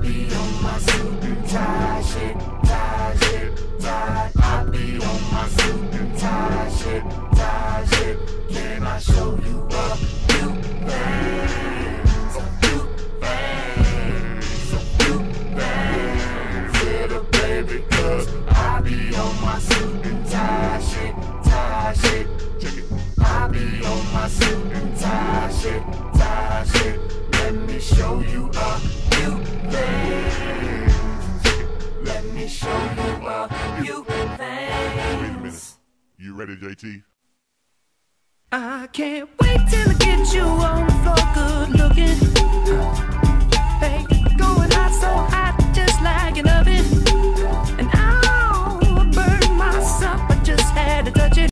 be on my suit and tie shit, tie shit, tie. I be on my suit and tie shit, tie shit. Can I show you a few things? A few things, a few things, little baby, 'cause I be on my suit and tie shit, tie shit. Check it. I be on my suit and tie shit, tie shit. Let me show you a few things. Let me show you a few things. Wait a minute. You ready, JT? I can't wait till I get you on the floor, good looking. Hey, going hot, so hot, just like an oven. And I'll burn myself, I just had to touch it.